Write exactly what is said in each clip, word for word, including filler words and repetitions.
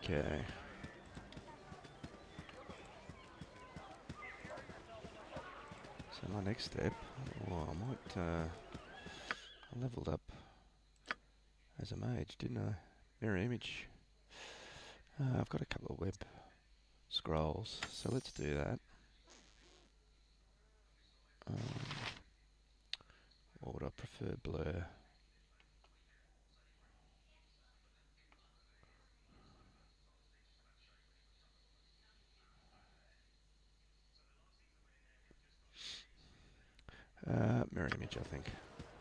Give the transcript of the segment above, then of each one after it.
Okay. So my next step, oh, I might, uh, I leveled up as a mage, didn't I? Mirror image. Uh, I've got a couple of web scrolls, so let's do that. Um, or would I prefer blur? Uh, mirror image, I think.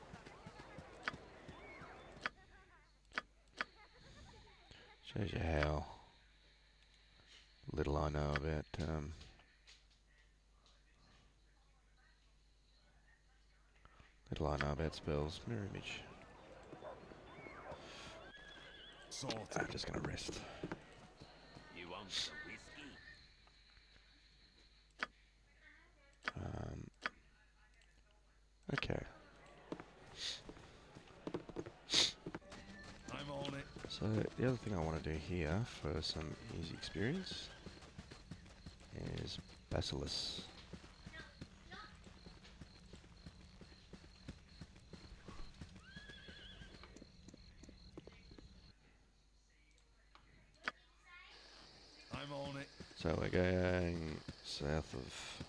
Shows you how little I know about um, little I know about spells. Mirror image. I'm just gonna rest. You want some whiskey? Um, okay. I'm on it. So the other thing I want to do here for some easy experience is Basilisk. I'm on it. So we're going south of.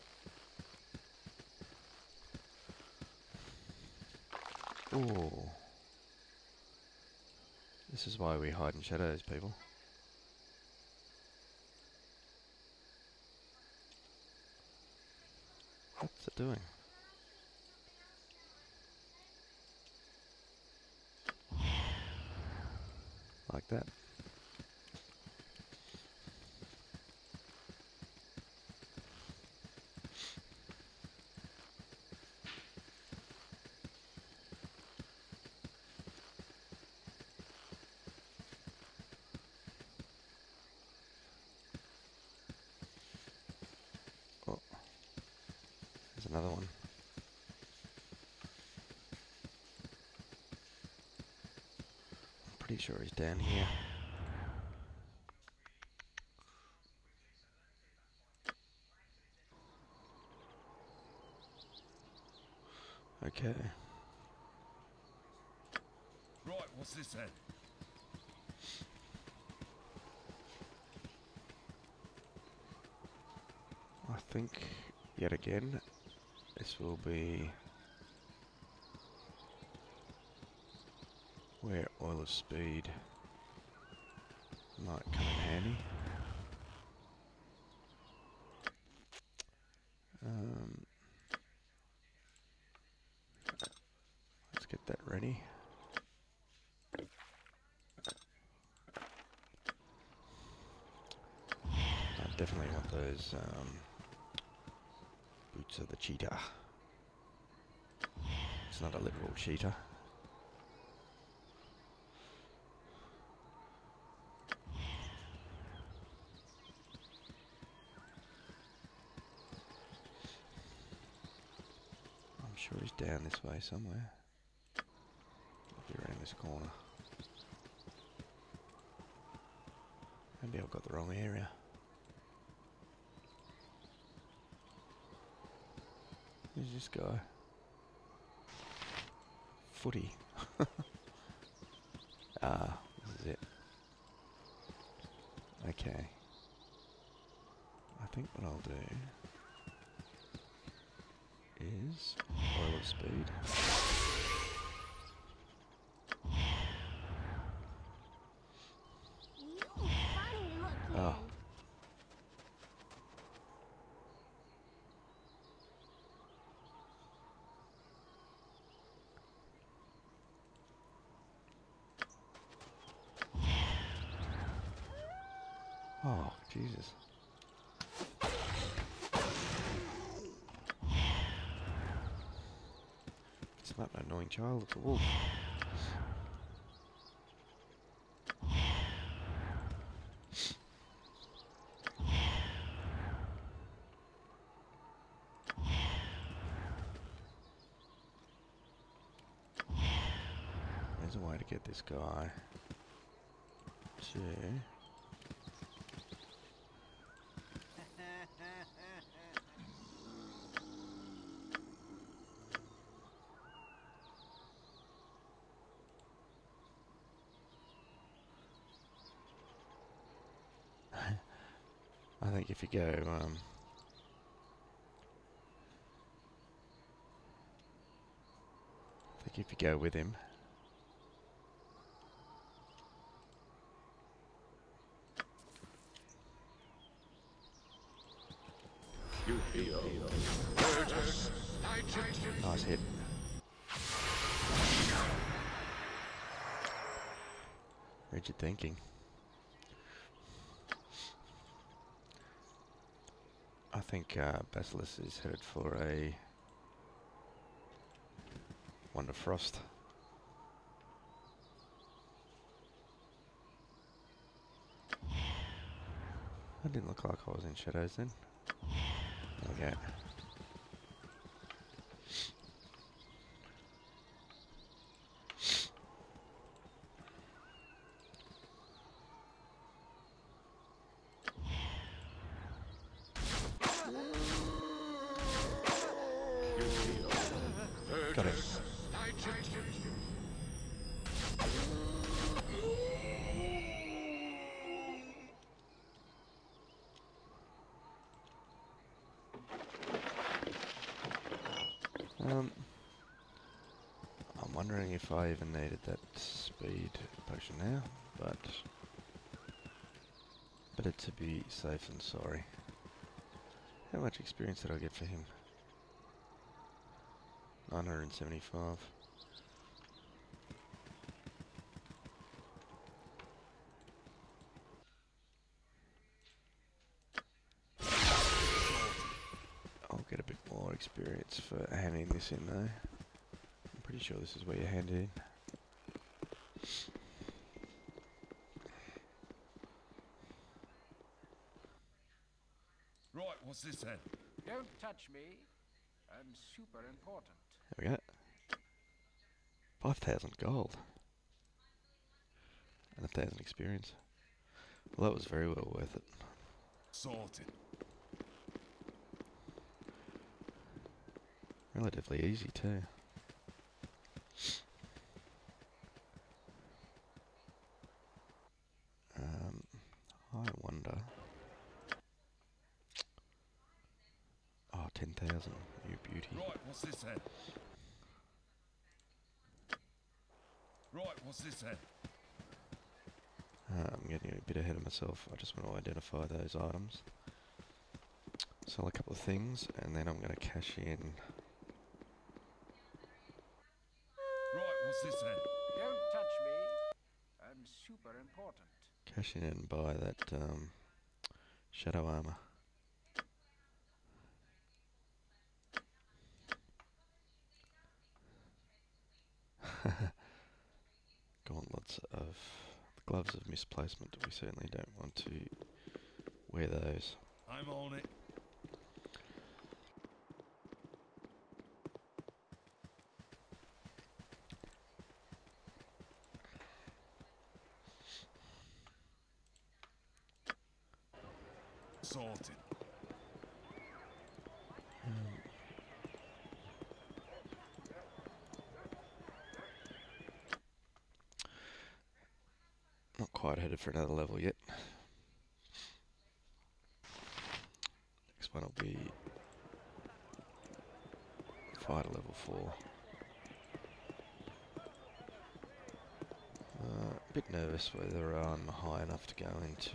Oh, this is why we hide in shadows, people. What's it doing? Like that. Oh, there's another one. I'm pretty sure he's down here. Okay. Right, what's this then? I think yet again this will be where oil of speed might come in handy. Um, let's get that ready. I definitely want those um, boots of the cheetah. It's not a literal cheetah. I'm sure he's down this way somewhere. Might be around this corner. Maybe I've got the wrong area. Who's this guy? Footy. Ah, this is it. Okay. I think what I'll do is oil of speed. Oh. Oh, Jesus. It's not an annoying child, it's a wolf. There's a way to get this guy to I think if you go, um, I think if you go with him, You feel. nice hit. Rigid thinking. I think uh, Basilisk is headed for a Wonder Frost. I didn't look like I was in shadows then. Okay. Got it. Um, I'm wondering if I even needed that speed potion now, but better to be safe than sorry. How much experience did I get for him? nine hundred seventy-five. I'll get a bit more experience for handing this in though. I'm pretty sure this is where you hand it in. Right, what's this then? Don't touch me. I'm super important. There we go. five thousand gold. And a thousand experience. Well, that was very well worth it. Sorted. Relatively easy too. Um, I wonder. Oh, ten thousand. You beauty. Right, what's this then? Right, what's this then? Uh, I'm getting a bit ahead of myself. I just want to identify those items. Sell a couple of things, and then I'm going to cash in. Right, what's this then? Don't touch me. I'm super important. Cash in and buy that um, shadow armor. Gauntlets of the gloves of misplacement. We certainly don't want to wear those. I'm on it. Sorted. Not quite headed for another level yet. Next one will be fighter level four. Uh, a bit nervous whether I'm high enough to go into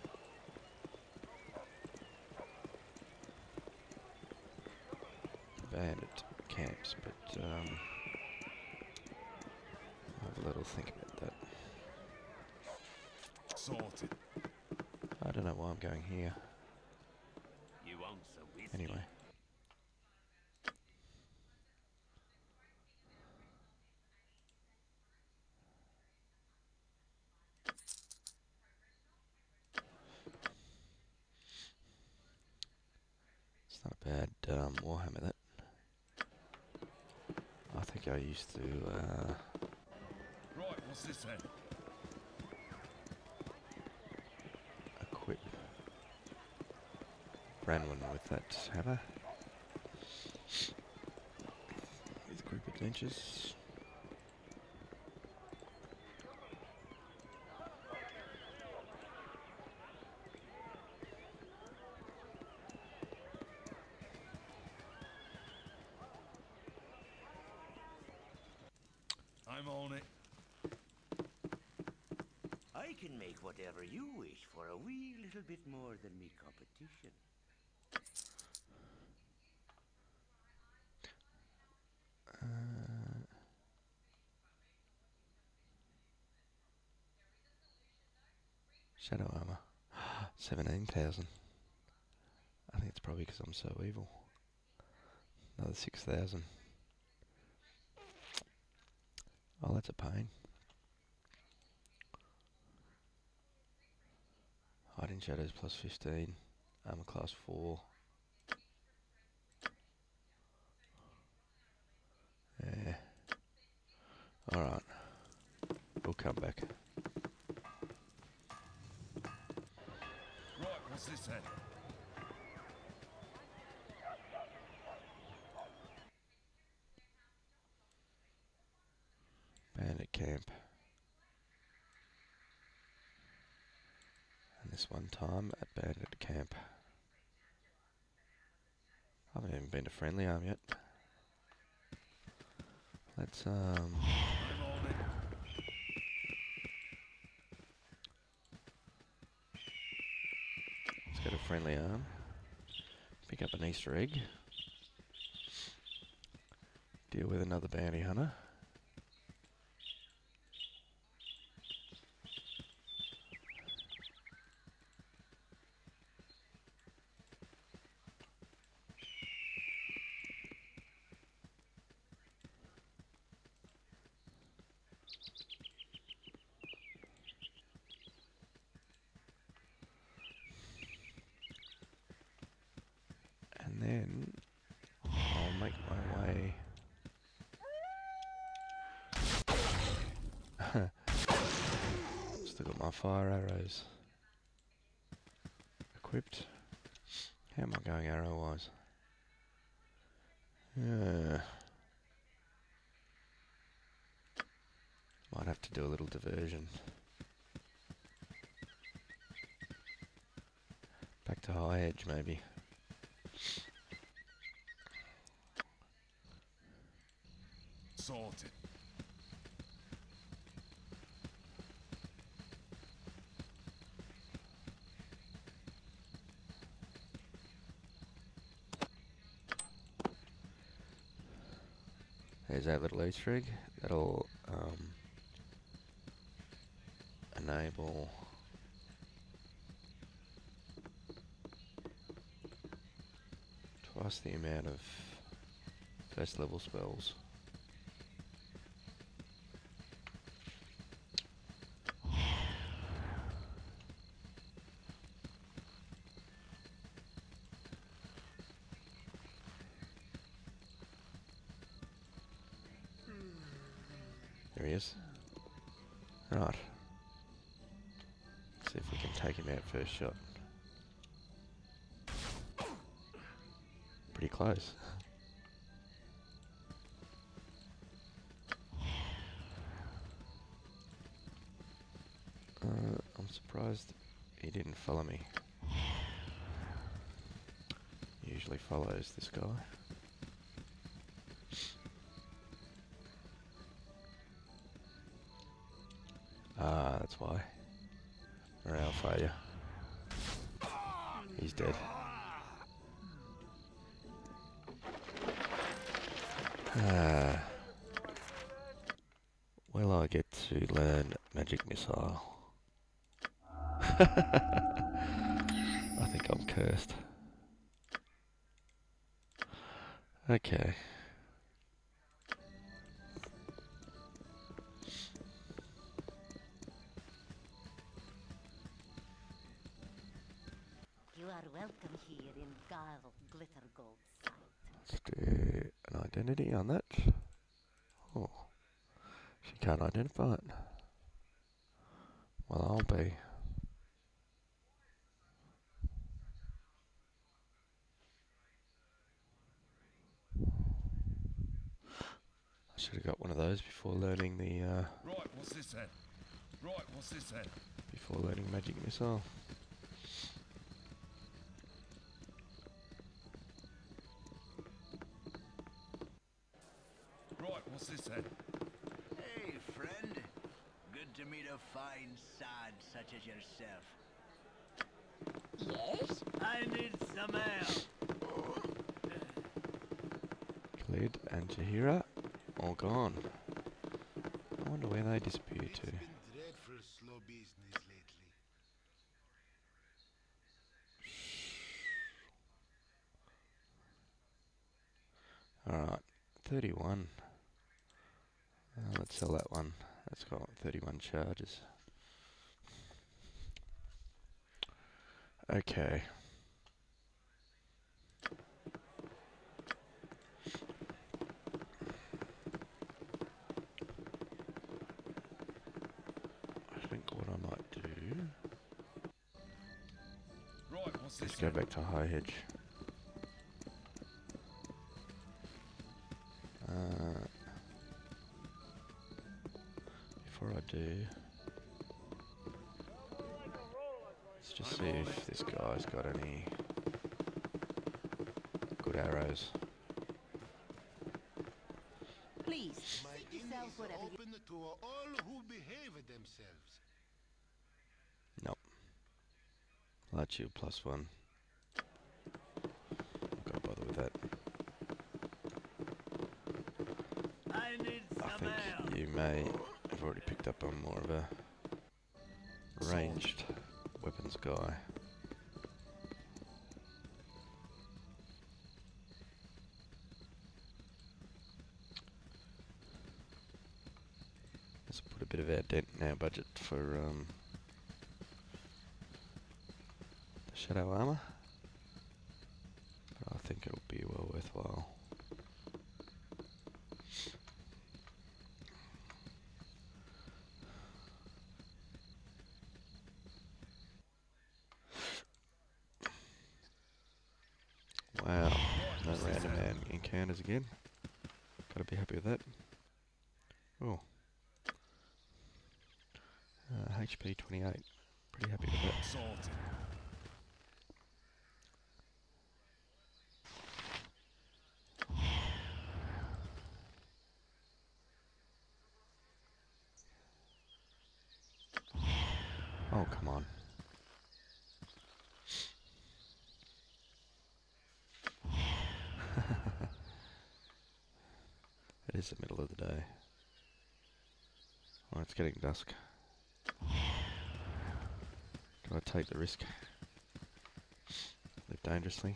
bandit camps, but um, I'll have a little think about that. Sorted. I don't know why I'm going here. You want some whiskey? Anyway. It's not a bad um, Warhammer, that. I think I used to uh, Right, what's this then? equip Branwen with that hammer. With group adventures. I'm on it. I can make whatever you wish for a wee little bit more than me competition. Uh, Shadow armor. seventeen thousand. I think it's probably because I'm so evil. Another six thousand. Oh, that's a pain. Hiding shadows plus fifteen. Armor class four. Yeah. Alright. We'll come back. Right, what's this then? Bandit camp. And this one time at Bandit camp. I haven't even been to Friendly Arm yet. Let's um I'm on it. let's go to Friendly Arm. Pick up an Easter egg. Deal with another bounty hunter. And then I'll make my way. Still got my fire arrows equipped. How am I going arrow wise? Yeah. Might have to do a little diversion. Back to high edge maybe. Sorted. There's that little Easter egg. That'll um, enable twice the amount of first level spells. There he is. Right. Let's see if we can take him out first shot. Pretty close. Uh, I'm surprised he didn't follow me. He usually follows this guy. Ah, that's why. Morale failure. He's dead. Ah. Will I get to learn magic missile? I think I'm cursed. Okay. You are welcome here in Garl Glitter Gold's sight. Let's do an identity on that. Oh, she can't identify it. Well, I'll be. I should have got one of those before learning the uh, Right, what's this then? Right, what's this then? before learning magic missile. Right, what's this then? Hey, a fine sod such as yourself. Yes? I need some ale. Khalid and Jahira, all gone. I wonder where they disappeared It's to. been dreadful slow business lately. Alright, thirty-one. Uh, let's sell that one. That's got thirty-one charges. Okay. I think what I might do Right, what's is this go then? back to High Hedge. Uh, before I do, let's just see if this guy's got any good arrows. Please, My seek inn yourselves is whatever you... open to all who behave themselves. Nope. Light shield plus one. Not gonna bother with that. I need I some think ale. you may have already picked up on more of a ranged weapons guy. Let's put a bit of our dent in our budget for um, the shadow armor. But I think it'll be well worthwhile. Wow, no random man encounters again. Gotta be happy with that. Oh. Uh, H P twenty-eight. Pretty happy with that. Sorted. Oh, come on. It is the middle of the day. Oh, it's getting dusk. Do I take the risk? Live dangerously?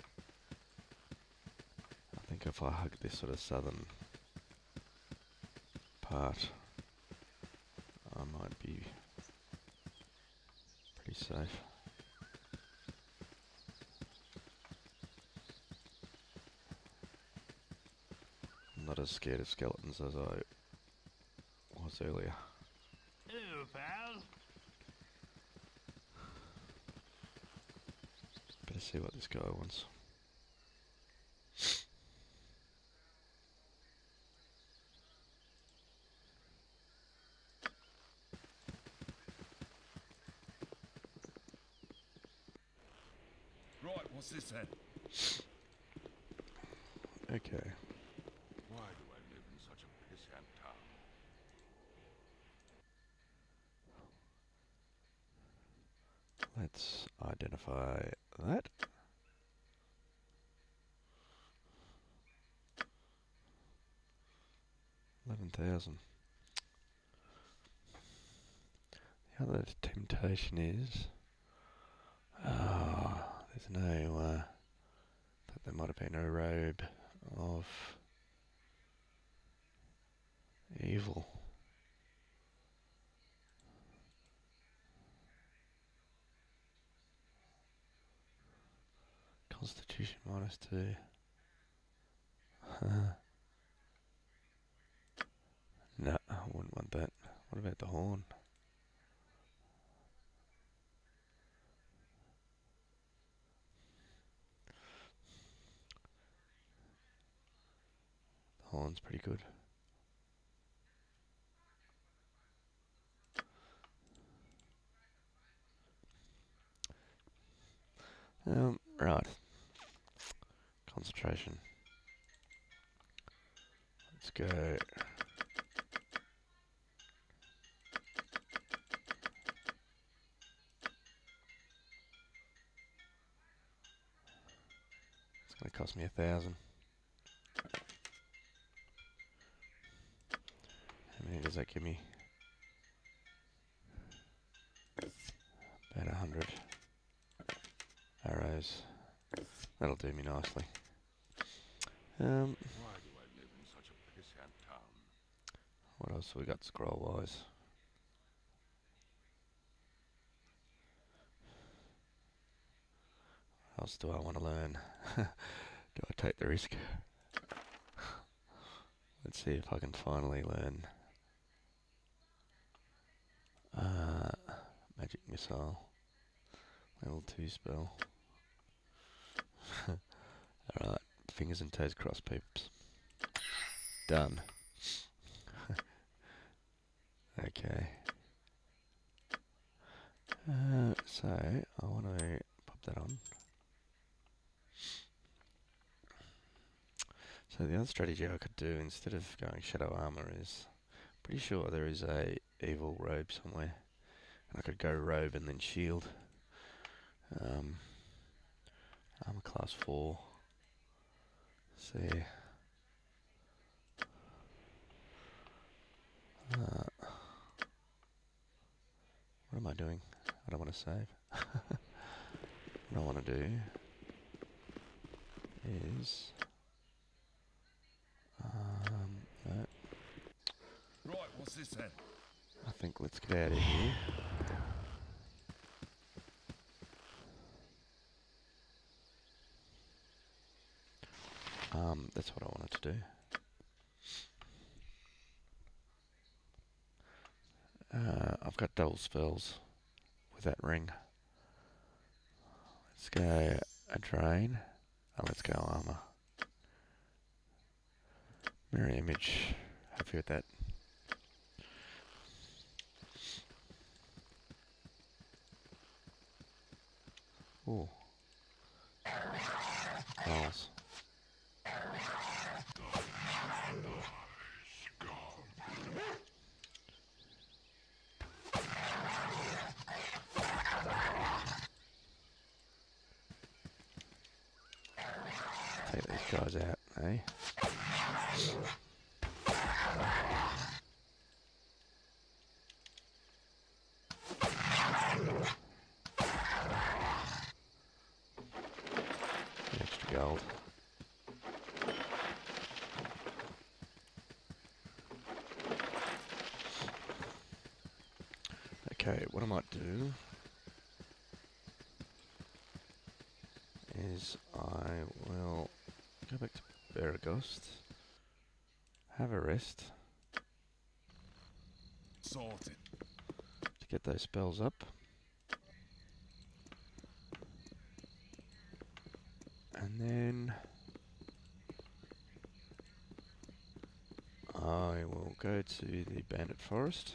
I think if I hug this sort of southern part, I might be pretty safe. I'm not as scared of skeletons as I was earlier. Hello, pal. Better see what this guy wants. Right, what's this then? Okay. Why do I live in such a pissant town? Let's identify that. Eleven thousand. The other temptation is, ah, there's no. Uh, thought there might have been a robe of evil. Constitution minus two. No, I wouldn't want that. What about the horn? The horn's pretty good. Um, right. Concentration. Let's go. going to cost me a thousand. How many does that give me? About a hundred arrows. That'll do me nicely. Um, Why do I live in such a pissant town? what else have we got scroll wise? What else do I want to learn? Do I take the risk? Let's see if I can finally learn uh, magic missile, level two spell. Alright, fingers and toes crossed, peeps. Done. Okay. Uh, so, I want to pop that on. So the other strategy I could do instead of going shadow armor is, pretty sure there is a evil robe somewhere, and I could go robe and then shield. Um, armor class four. See. Uh, what am I doing? I don't want to save. What I want to do is um, no, Right, what's this then? I think let's get out of here. Um, that's what I wanted to do. Uh, I've got double spells with that ring. Let's go a drain, and let's go armor. Mirror image, happy with that. Ooh. Balls. Take these guys out, eh? Extra gold. Okay, what I might do is I will go back to Baragost, have a rest Sorted. to get those spells up, and then I will go to the Bandit Forest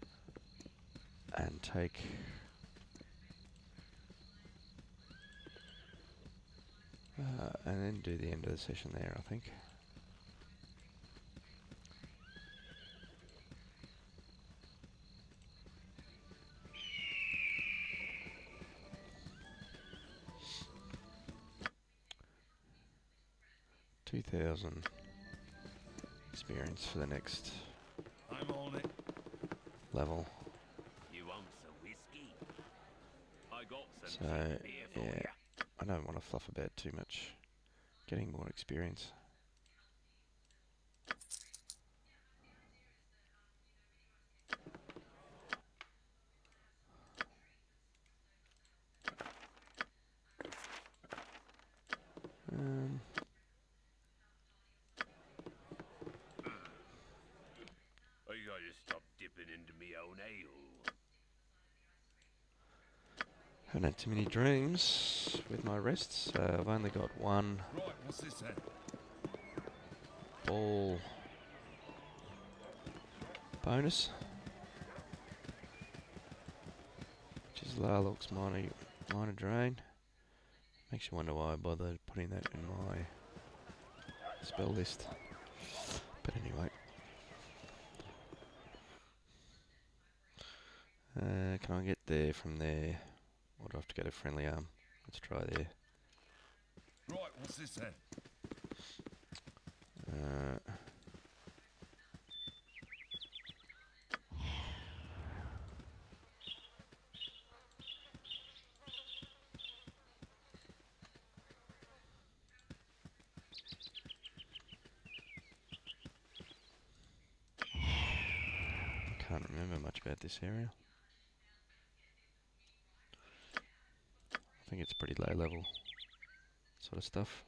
and take uh, and then do the end of the session there, I think. Two thousand experience for the next I'm on it. level. You want some whiskey? I got some So, cheap beer for yeah, ya. I don't want to fluff about too much. Getting more experience. Um, I gotta stop dipping into me own ale. haven't had too many dreams with my rests. So I've only got one Right, what's this then? ball bonus, which is Larlock's minor, minor drain. Makes you wonder why I bothered putting that in my spell list. But anyway. Uh, can I get there from there? Or do I have to go to Friendly Arm? Let's try there. Right, what's this then? Uh, I can't remember much about this area. I think it's pretty low level sort of stuff.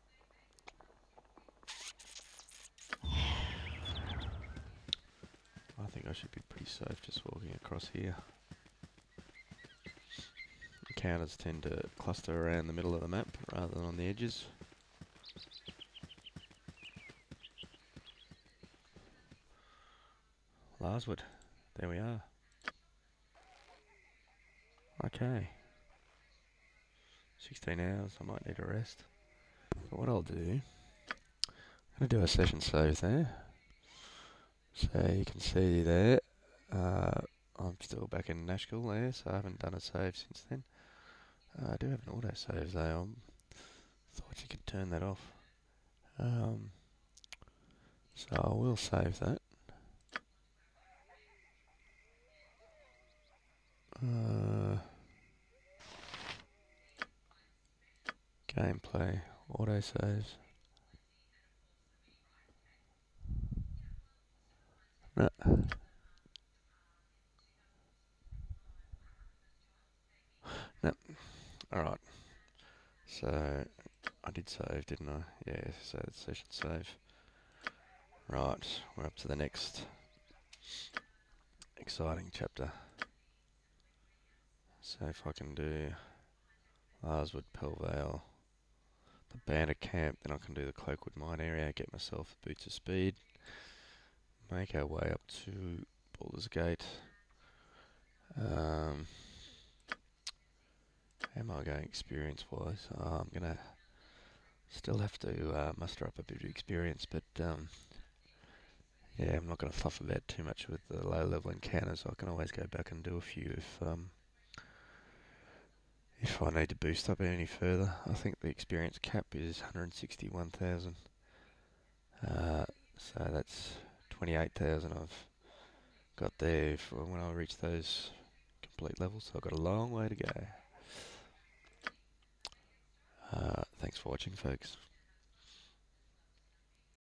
I think I should be pretty safe just walking across here. Encounters tend to cluster around the middle of the map rather than on the edges. Larswood, there we are. Okay. sixteen hours, I might need a rest. But what I'll do, I'm going to do a session save there. So you can see there, uh, I'm still back in Nashville there, so I haven't done a save since then. Uh, I do have an auto save though, I thought you could turn that off. Um, so I will save that. Uh, gameplay, auto saves. No. No. Alright. So I did save, didn't I? Yeah, so it's session save. Right, we're up to the next exciting chapter. So if I can do Larswood, Pelvale, the Bandit Camp, then I can do the Cloakwood Mine area, get myself Boots of Speed, make our way up to Baldur's Gate. Um, how am I going experience wise? Oh, I'm gonna still have to uh, muster up a bit of experience, but um, yeah, I'm not going to fluff about too much with the low level encounters. I can always go back and do a few if um, if I need to boost up any further. I think the experience cap is one hundred sixty-one thousand. Uh, so that's twenty-eight thousand I've got there for when I reach those complete levels. So I've got a long way to go. Uh, thanks for watching, folks.